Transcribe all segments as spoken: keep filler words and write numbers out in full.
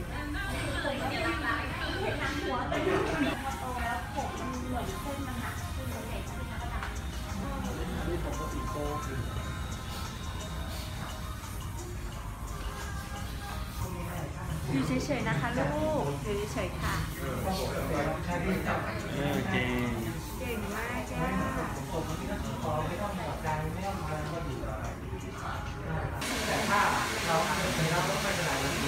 อยู่เฉยๆนะคะลูกอยู่เฉยๆค่ะเก่งเก่งมากจ้าแต่ถ้าเราอาจจะเป็นเราไม่เป็นไรเราดู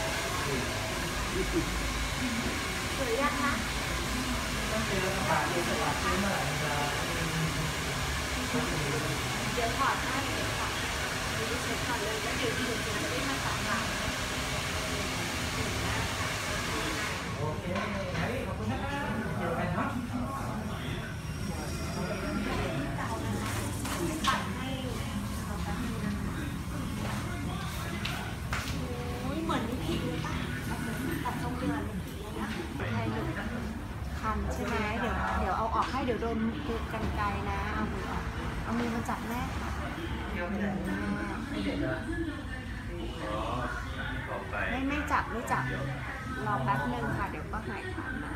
สวยยังคะต้องเจอสถานที่สวัสดิ์เมื่อไหร่จะเดี๋ยวถอดให้เดี๋ยวถอดอยู่เฉยๆถอดเลยแล้วเดี๋ยวอยู่จะได้มาสอนเราโอเคขอบคุณนะครับเดี๋ยวกันเนาะเหมือนนิผิดเลยป่ะตัดตรงเดือนนิผิดเลยนะใช่ลูกคันใช่ไหมเดี๋ยวเดี๋ยวเอาออกให้เดี๋ยวโดนกันไกลนะเอามือออกเอามือมาจับแม่ค่ะไม่ไม่จับไม่จับรอแป๊บนึงค่ะเดี๋ยวก็หายคันนะ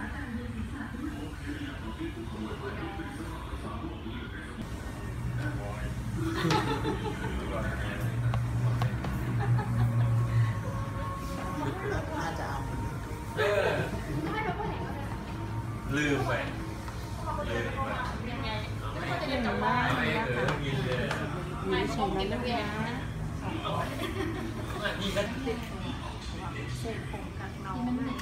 ลืมไปลืมไปเก่งมากเลยนะคะมีชมแล้วนะเสร็จผมกับน้อง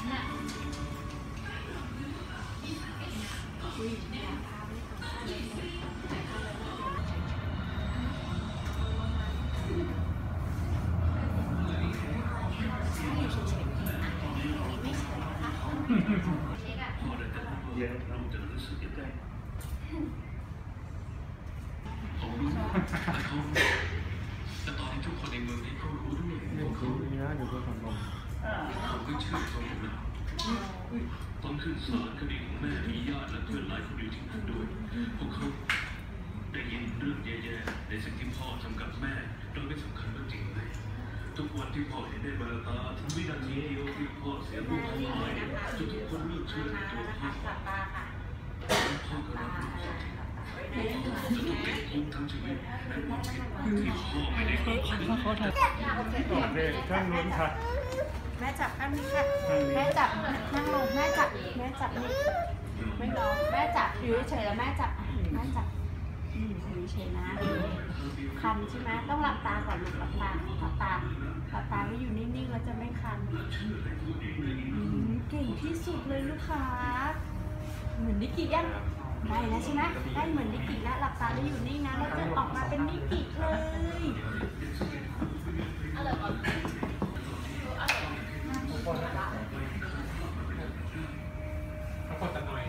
แต่ตอนที่ทุกคนในเมืองนี้เขารู้ด้วยว่าเขาผมก็ชื่นชมนะต้องขึ้นศาลคดีของแม่มีญาติและเพื่อนหลายคนอยู่ที่นั่นด้วยพวกเขาได้ยินเรื่องแย่ๆในสิ่งที่พ่อทำกับแม่โดยไม่สำคัญว่าจริงไหมทุกวันที่พ่อเห็นได้แววตาทุกวินาทีเดียวที่พ่อเสียลูกไปทุกคนเลือกเชื่อในตัวพ่อพ่อก็รับรู้ความจริงจะต้องติดคุกทั้งชีวิตในความผิดที่พ่อไม่ได้ก่อเขาทำโอเคท่านลุ้นค่ะแม่จับอันนี้ค่ะแม่จับนั่งลงแม่จับแม่จับนี่ไม่ร้องแม่จับอยู่เฉยแล้วแม่จับแม่จับอยู่เฉยนะคันใช่ไหมต้องหลับตาก่อนหลับตาหลับตาหลับตาไม่อยู่นิ่งๆแล้วจะไม่คันเก่งที่สุดเลยลูกค้าเหมือนนิกิยังได้แล้วใช่ไหมได้เหมือนนิกิแล้วหลับตาแล้วอยู่นิ่งนะแล้วจะออกมาเป็นนิกิเลยเขากดหน่อย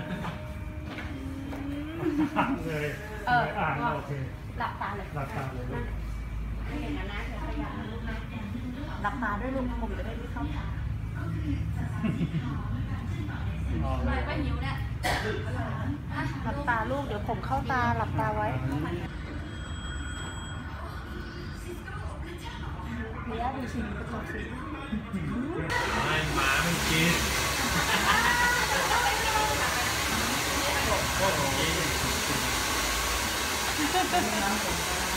เลยเอออ่านโอเคหลับตาเลยหลับตาเลยไม่เห็นนะนะเดี๋ยวพยายามลูกนะหลับตาด้วยลูกผมจะได้ไม่เข้าตาอะไรป้าหิวเนี่ยหลับตาลูกเดี๋ยวผมเข้าตาหลับตาไว้เดี๋ยวดูสิกระจกสิไม่หมาไม่กินโอ้โห